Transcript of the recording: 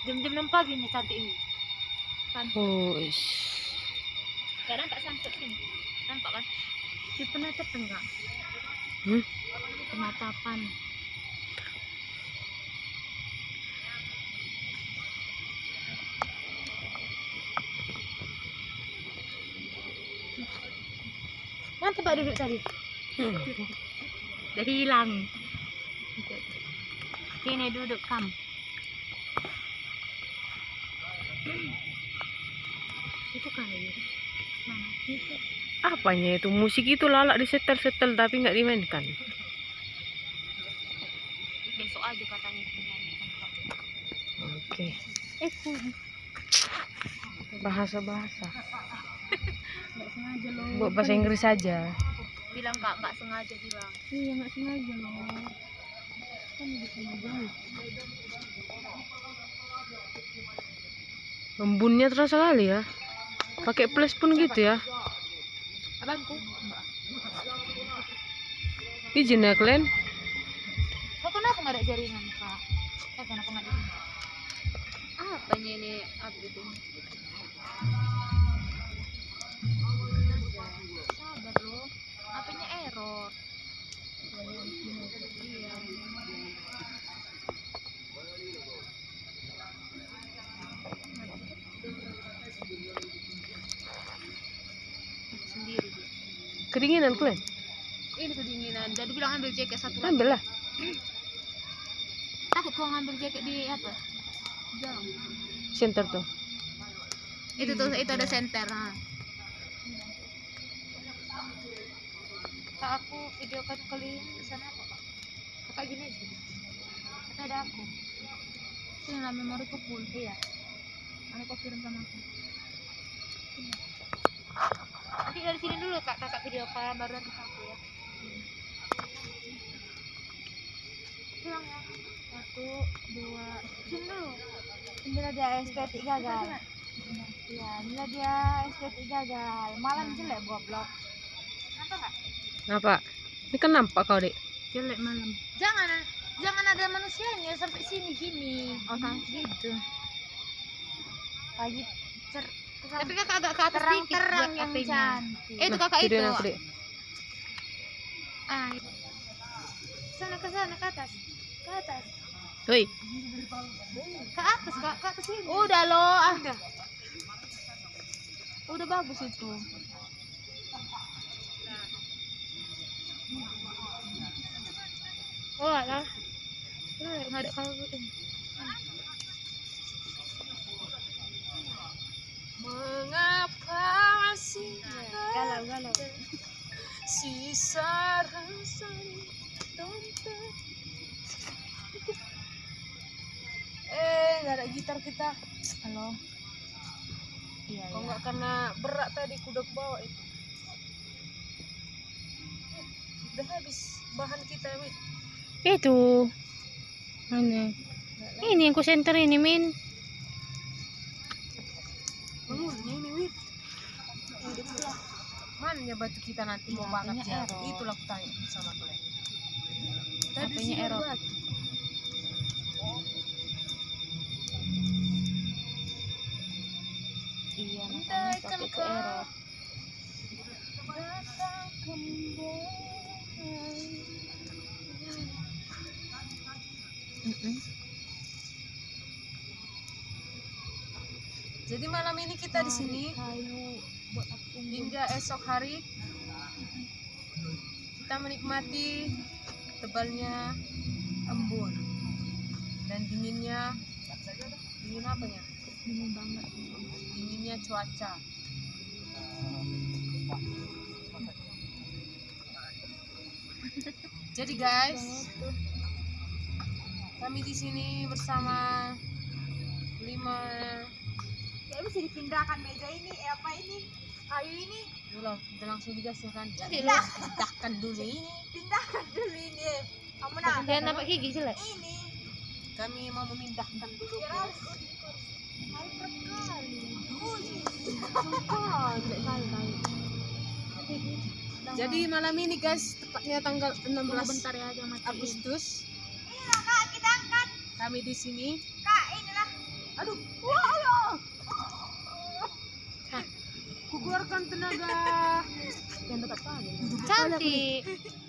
Jam-jam 6 pagi nih cantik ini. Kan. Oh, Gak nampak sunset sini. Nampak kan? Di penatap enggak? Penatapan. Mana tempat duduk tadi? Udah hilang. Sini duduk kamu. Itu kayu. Mana? Itu. Apanya itu? Musik itu lalak disetel-setel tapi nggak dimainkan. Besok aja katanya dinyanyikan. Oke. Pun. Bahasa-bahasa. Nggak sengaja loh. Buat bahasa Inggris saja. Bilang nggak sengaja bilang. Iya nggak sengaja loh. Kan bisa ngajarin. Embunnya terasa sekali ya. Pakai flash pun gitu ya. Abangku. Izin ya kalian. Kok kenapa nggak ada jaringan kak? Kenapa nggak ada jaringan? Apanya ini update ini? Sabar loh. Apanya error? Iya. Sendiri. Kedinginan kalian. Ini kedinginan. Jadi bilang ambil jaket satu lagi. Ambil lah. Takut kau ngambil jaket di apa? Jauh. Center tuh. Itu tuh itu ada senter. Nah. Kak aku video kan kali ini sana apa kak? Kakak gini aja. Kata ada aku. Ini lah memoriku full. Iya. Ada kau kirim sama aku. Nanti dari sini dulu kak, kakak video kan baru nanti aku ya. Bilang ya. 1, 2, sini dulu. Inilah dia estetik gagal. Iya, inilah dia estetik gagal. Malam jelek goblok. Nampak nggak? Apa? Ini kan nampak kau dek. Jelek malam. Jangan ada manusianya sampai sini gini. Oh, gitu. Pagi tapi kakak agak ke atas dikit terang yang cantik. Itu kakak itu. Aku, dek. Ah. Sana ke sana ke atas. Ke atas. Woi. Ke atas, Kak, ke sini. Udah loh, udah. Udah bagus itu. Oh, alah. Enggak ada kalau ini. Mengapa masih Galau. sisa rasa dompet? Nggak ada gitar kita. Halo. Iya, Kalau nggak karena berat tadi kuda bawa itu. Udah habis bahan kita, Wit. Itu. Mana? Ini yang ku center ini, Min. Bangunnya ini, Wit. Mana batu kita nanti mau bakar jauh? Itulah aku tanya sama kalian. Tadi HP-nya sini ada error. batu. Iya, makanya tapi itu error. Jadi malam ini kita di sini hingga esok hari kita menikmati tebalnya embun dan dinginnya dingin apanya? Dingin banget. Dinginnya cuaca. Jadi guys, kami di sini bersama 5. Ya bisa dipindahkan meja ini, apa ini? Kayu ini Udah langsung digas ya kan? Ya, Tidak. pindahkan dulu ini. pindahkan dulu ini. Kamu nak? Jangan nampak gigi jelek. Ini. Kami mau memindahkan dulu. Jadi malam ini guys, tepatnya tanggal 16 Bentar ya, jangan matiin. Agustus. Ini loh kak, kita angkat. Kami di sini. Kak, inilah. keluarkan tenaga. Yang dekat kali. Duduk Cantik.